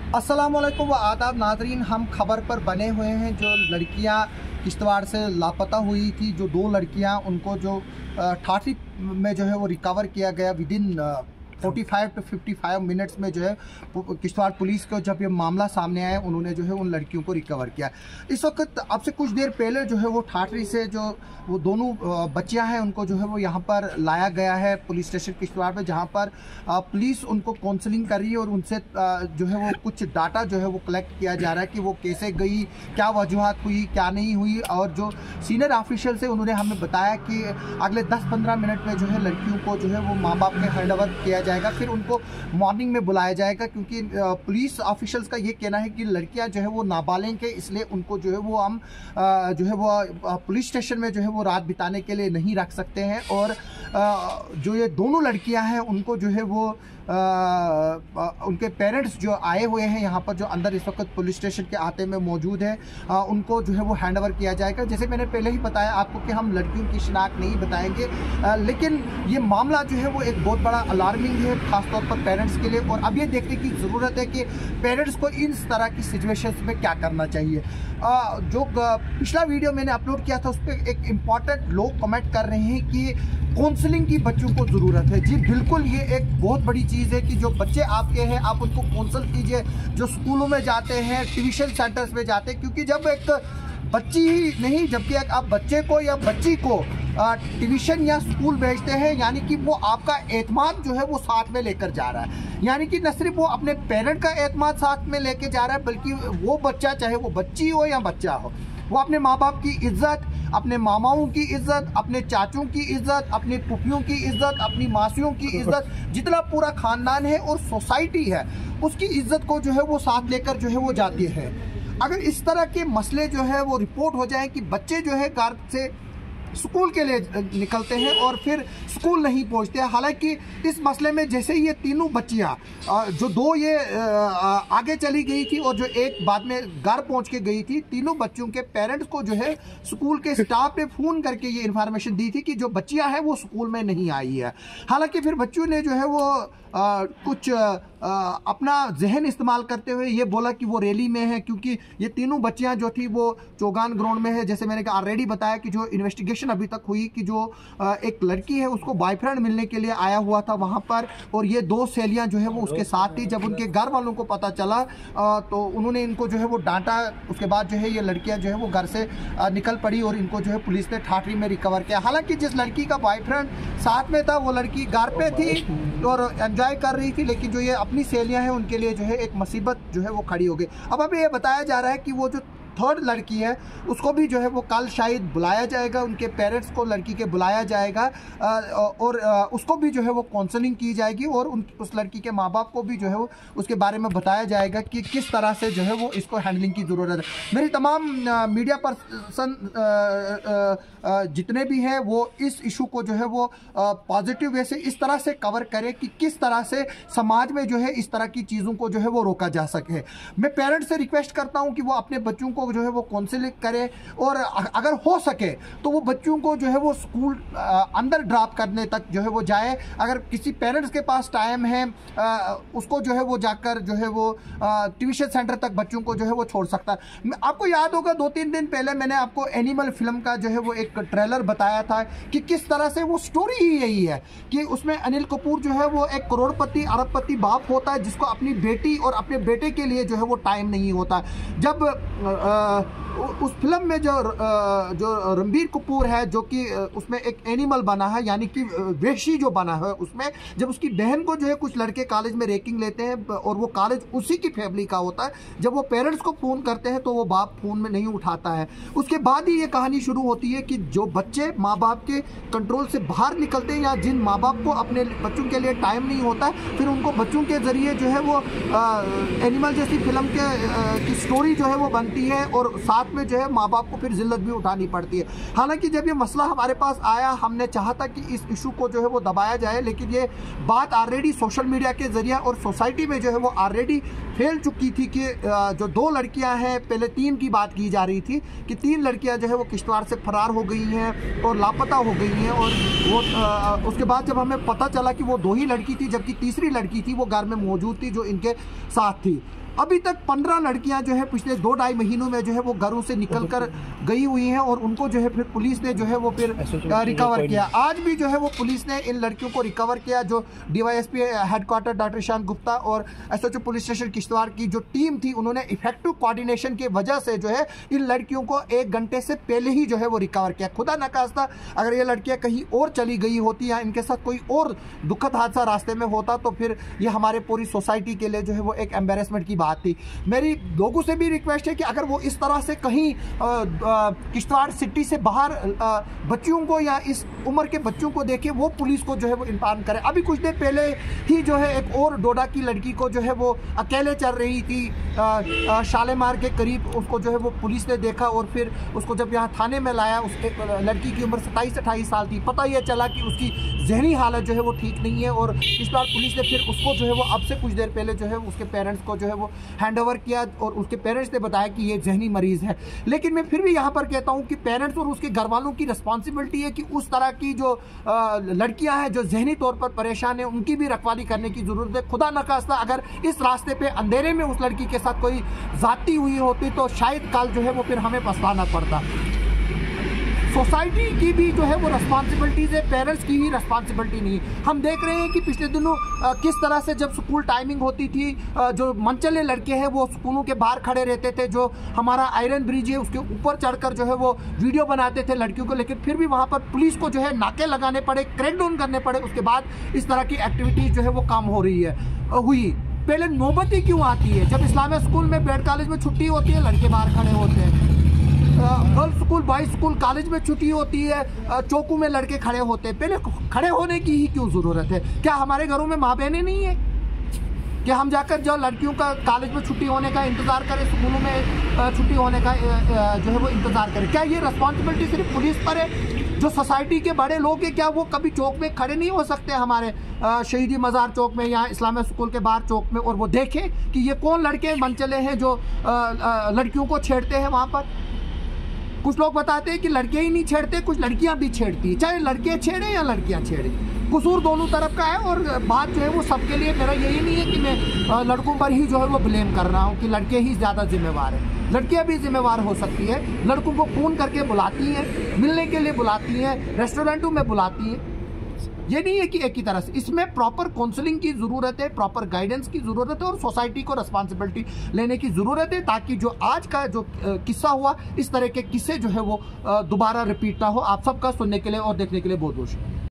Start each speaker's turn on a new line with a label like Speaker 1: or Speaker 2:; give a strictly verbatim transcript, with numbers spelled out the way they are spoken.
Speaker 1: अस्सलामुअलैकुम व आदाब नाजरीन, हम खबर पर बने हुए हैं। जो लड़कियां किश्तवाड़ से लापता हुई थी, जो दो लड़कियां, उनको जो ठाठी में जो है वो रिकवर किया गया विद इन पैंतालीस टू पचपन मिनट्स में जो है किश्तवाड़ पुलिस को जब ये मामला सामने आया, उन्होंने जो है उन लड़कियों को रिकवर किया। इस वक्त अब से कुछ देर पहले जो है वो ठाठरी से जो वो दोनों बच्चियां हैं, उनको जो है वो यहाँ पर लाया गया है पुलिस स्टेशन किश्तवाड़ में, जहाँ पर पुलिस उनको काउंसलिंग कर रही है और उनसे जो है वो कुछ डाटा जो है वो कलेक्ट किया जा रहा है कि वो कैसे गई, क्या वजूहत हुई, क्या नहीं हुई। और जो सीनियर ऑफिशियल से उन्होंने हमें बताया कि अगले दस पंद्रह मिनट में जो है लड़कियों को जो है वो माँ बाप के हैंड ओवर किया जाएगा, फिर उनको मॉर्निंग में बुलाया जाएगा, क्योंकि पुलिस ऑफिशियल्स का ये कहना है कि लड़कियां जो है वो नाबालिग है, इसलिए उनको जो है वो हम जो है वो पुलिस स्टेशन में जो है वो रात बिताने के लिए नहीं रख सकते हैं। और जो ये दोनों लड़कियां हैं उनको जो है वो आ, आ, उनके पेरेंट्स जो आए हुए हैं यहाँ पर, जो अंदर इस वक्त पुलिस स्टेशन के आते में मौजूद है, आ, उनको जो है वो हैंड ओवर किया जाएगा। जैसे मैंने पहले ही बताया आपको कि हम लड़कियों की शिनाख्त नहीं बताएंगे, आ, लेकिन ये मामला जो है वो एक बहुत बड़ा अलार्मिंग है, खासतौर पर पेरेंट्स के लिए। और अब ये देखने की ज़रूरत है कि पेरेंट्स को इस तरह की सिचुएशंस में क्या करना चाहिए। आ, जो पिछला वीडियो मैंने अपलोड किया था उस पर एक इम्पॉर्टेंट लोग कमेंट कर रहे हैं कि काउंसलिंग की बच्चों को ज़रूरत है। जी बिल्कुल, ये एक बहुत बड़ी चीज़ है कि जो बच्चे आपके हैं आप उनको काउंसल कीजिए, जो स्कूलों में जाते हैं, ट्यूशन सेंटर्स में जाते हैं, क्योंकि जब एक बच्ची ही नहीं, जबकि आप बच्चे को या बच्ची को ट्यूशन या स्कूल भेजते हैं, यानी कि वो आपका एतमाद जो है वो साथ में लेकर जा रहा है। यानी कि न सिर्फ वो अपने पेरेंट का एतमाद साथ में लेके जा रहा है, बल्कि वो बच्चा, चाहे वो बच्ची हो या बच्चा हो, वो अपने माँ बाप की इज्जत, अपने मामाओं की इज्जत, अपने चाचों की इज्जत, अपनी पुफियों की इज्जत, अपनी मासियों की इज्जत, जितना पूरा खानदान है और सोसाइटी है उसकी इज्जत को जो है वो साथ लेकर जो है वो जाती है। अगर इस तरह के मसले जो है वो रिपोर्ट हो जाए कि बच्चे जो है घर से स्कूल के लिए निकलते हैं और फिर स्कूल नहीं पहुंचते हैं, हालांकि इस मसले में जैसे ये तीनों बच्चियां, जो दो ये आगे चली गई थी और जो एक बाद में घर पहुंच के गई थी, तीनों बच्चों के पेरेंट्स को जो है स्कूल के स्टाफ ने फोन करके ये इन्फॉर्मेशन दी थी कि जो बच्चियां हैं वो स्कूल में नहीं आई है। हालांकि फिर बच्चों ने जो है वो आ, कुछ आ, अपना जहन इस्तेमाल करते हुए ये बोला कि वो रैली में है, क्योंकि ये तीनों बच्चियां जो थी वो चौगान ग्राउंड में है। जैसे मैंने ऑलरेडी बताया कि जो इन्वेस्टिगेशन अभी तक हुई कि जो आ, एक लड़की है उसको बॉयफ्रेंड मिलने के लिए आया हुआ था वहां पर, और ये दो सहेलियां जो है वो उसके साथ थी। जब उनके घर वालों को पता चला आ, तो उन्होंने इनको जो है वो डांटा। उसके बाद जो है ये लड़कियां जो है वो घर से आ, निकल पड़ी और इनको जो है पुलिस ने ठाठरी में रिकवर किया। हालांकि जिस लड़की का बॉयफ्रेंड साथ में था वो लड़की घर पे थी और एंजॉय कर रही थी, लेकिन जो ये अपनी सहेलियां हैं उनके लिए जो है एक मुसीबत जो है वो खड़ी हो गई। अब अभी ये बताया जा रहा है कि वो जो थर्ड लड़की है उसको भी जो है वो कल शायद बुलाया जाएगा, उनके पेरेंट्स को लड़की के बुलाया जाएगा और उसको भी जो है वो काउंसलिंग की जाएगी और उन उस लड़की के माँ बाप को भी जो है वो उसके बारे में बताया जाएगा कि किस तरह से जो है वो इसको हैंडलिंग की ज़रूरत है। मेरी तमाम मीडिया पर्सन जितने भी हैं वो इस इशू को जो है वो पॉजिटिव वे से इस तरह से कवर करें कि किस तरह से समाज में जो है इस तरह की चीज़ों को जो है वो रोका जा सके। मैं पेरेंट्स से रिक्वेस्ट करता हूँ कि वो अपने बच्चों को जो है वो काउंसलिंग करे और अगर हो सके तो वो बच्चों को जो है वो स्कूल अंदर ड्रॉप करने तक जो है वो जाए। अगर किसी पेरेंट्स के पास टाइम है उसको जो है वो जाकर जो है वो ट्यूशन सेंटर तक बच्चों को जो है वो छोड़ सकता है। आपको याद होगा दो तीन दिन पहले मैंने आपको एनिमल फिल्म का जो है वो एक ट्रेलर बताया था कि किस तरह से वो स्टोरी ही यही है कि उसमें अनिल कपूर जो है वो एक करोड़पति अरबपति बाप होता है जिसको अपनी बेटी और अपने बेटे के लिए जो है वो टाइम नहीं होता। जब आ, उस फिल्म में जो जो रणबीर कपूर है जो कि उसमें एक एनिमल बना है, यानी कि वेशी जो बना है, उसमें जब उसकी बहन को जो है कुछ लड़के कॉलेज में रैगिंग लेते हैं और वो कॉलेज उसी की फैमिली का होता है, जब वो पेरेंट्स को फ़ोन करते हैं तो वो बाप फ़ोन में नहीं उठाता है। उसके बाद ही ये कहानी शुरू होती है कि जो बच्चे माँ बाप के कंट्रोल से बाहर निकलते हैं या जिन माँ बाप को अपने बच्चों के लिए टाइम नहीं होता, फिर उनको बच्चों के ज़रिए जो है वो आ, एनिमल जैसी फिल्म के आ, की स्टोरी जो है वो बनती है और साथ में जो है माँ बाप को फिर जिल्लत भी उठानी पड़ती है। हालांकि जब ये मसला हमारे पास आया हमने चाहा था कि इस इशू को जो है वो दबाया जाए, लेकिन ये बात ऑलरेडी सोशल मीडिया के जरिए और सोसाइटी में जो है वो ऑलरेडी फैल चुकी थी कि जो दो लड़कियां हैं, पहले तीन की बात की जा रही थी कि तीन लड़कियां जो है वो किश्तवाड़ से फरार हो गई हैं और लापता हो गई हैं, और वो उसके बाद जब हमें पता चला कि वो दो ही लड़की थी जबकि तीसरी लड़की थी वो घर में मौजूद थी जो इनके साथ थी। अभी तक पंद्रह लड़कियां जो है पिछले दो ढाई महीनों में जो है वो घरों से निकल कर गई हुई हैं और उनको जो है फिर पुलिस ने जो है वो फिर रिकवर किया। आज भी जो है वो पुलिस ने इन लड़कियों को रिकवर किया। जो DYSP headquarter doctor Ishan Gupta और एसएचओ पुलिस स्टेशन किश्तवाड़ की जो टीम थी, उन्होंने इफेक्टिव कोऑर्डिनेशन की वजह से जो है इन लड़कियों को एक घंटे से पहले ही जो है वो रिकवर किया। खुदा न खास्ता अगर ये लड़कियां कहीं और चली गई होती या इनके साथ कोई और दुखद हादसा रास्ते में होता तो फिर ये हमारे पूरी सोसाइटी के लिए जो है वो एक एम्बेरसमेंट की बात थी। मेरी लोगों से भी रिक्वेस्ट है कि अगर वो इस तरह से कहीं किश्तवाड़ सिटी से बाहर आ, बच्चियों को या इस उम्र के बच्चों को देखे, वो पुलिस को जो है वो इन्फॉर्म करे। अभी कुछ देर पहले ही जो है एक और डोडा की लड़की को जो है वो अकेले चल रही थी आ, आ, शालेमार के करीब, उसको जो है वो पुलिस ने देखा और फिर उसको जब यहाँ थाने में लाया, उस लड़की की उम्र सत्ताईस अट्ठाईस साल थी। पता यह चला कि उसकी जहनी हालत जो है वो ठीक नहीं है और किश्तवाड़ पुलिस ने फिर उसको जो है वो अब से कुछ देर पहले जो है उसके पेरेंट्स को जो है वो हैंड ओवर किया और उसके पेरेंट्स ने बताया कि ये जहनी मरीज है। लेकिन मैं फिर भी यहाँ पर कहता हूँ कि पेरेंट्स और उसके घर वालों की रिस्पॉन्सिबिलिटी है कि उस तरह की जो लड़कियां हैं जो जहनी तौर पर परेशान है, उनकी भी रखवाली करने की जरूरत है। खुदा न खास्ता अगर इस रास्ते पे अंधेरे में उस लड़की के साथ कोई जाती हुई होती तो शायद कल जो है वो फिर हमें पछताना पड़ता। सोसाइटी की भी जो है वो रिस्पॉन्सिबिलिटीज है, पेरेंट्स की ही रिस्पॉन्सिबिलिटी नहीं। हम देख रहे हैं कि पिछले दिनों आ, किस तरह से जब स्कूल टाइमिंग होती थी, आ, जो मनचले लड़के हैं वो स्कूलों के बाहर खड़े रहते थे। जो हमारा आयरन ब्रिज है उसके ऊपर चढ़कर जो है वो वीडियो बनाते थे लड़कियों को, लेकिन फिर भी वहाँ पर पुलिस को जो है नाके लगाने पड़े, क्रैकडाउन करने पड़े। उसके बाद इस तरह की एक्टिविटीज जो है वो कम हो रही है हुई। पहले नौबत ही क्यों आती है? जब इस्लामिया स्कूल में बेड कॉलेज में छुट्टी होती है, लड़के बाहर खड़े होते हैं। Girls school boys school college में छुट्टी होती है, चौकों में लड़के खड़े होते हैं। पहले खड़े होने की ही क्यों ज़रूरत है? क्या हमारे घरों में माँ बहनें नहीं है कि हम जाकर जो लड़कियों का कॉलेज में छुट्टी होने का इंतज़ार करें, स्कूलों में छुट्टी होने का जो है वो इंतज़ार करें? क्या ये रिस्पॉन्सिबिलिटी सिर्फ पुलिस पर है? जो सोसाइटी के बड़े लोग हैं क्या वो कभी चौक में खड़े नहीं हो सकते हमारे शहीदी मज़ार चौक में या इस्लामिया स्कूल के बाहर चौक में, और वो देखें कि ये कौन लड़के मनचले हैं जो लड़कियों को छेड़ते हैं वहाँ पर? कुछ लोग बताते हैं कि लड़के ही नहीं छेड़ते, कुछ लड़कियां भी छेड़ती हैं। चाहे लड़के छेड़े या लड़कियां छेड़े, कसूर दोनों तरफ का है। और बात जो है वो सबके लिए, मेरा यही नहीं है कि मैं लड़कों पर ही जो है वो ब्लेम कर रहा हूँ कि लड़के ही ज़्यादा जिम्मेवार हैं। लड़कियां भी जिम्मेवार हो सकती है। लड़कों को फ़ोन करके बुलाती हैं, मिलने के लिए बुलाती हैं, रेस्टोरेंटों में बुलाती हैं। ये नहीं है कि एक ही तरह से, इसमें प्रॉपर काउंसलिंग की ज़रूरत है, प्रॉपर गाइडेंस की ज़रूरत है और सोसाइटी को रिस्पॉन्सिबिलिटी लेने की ज़रूरत है, ताकि जो आज का जो किस्सा हुआ, इस तरह के किस्से जो है वो दोबारा रिपीट ना हो। आप सबका सुनने के लिए और देखने के लिए बहुत बहुत शुक्रिया।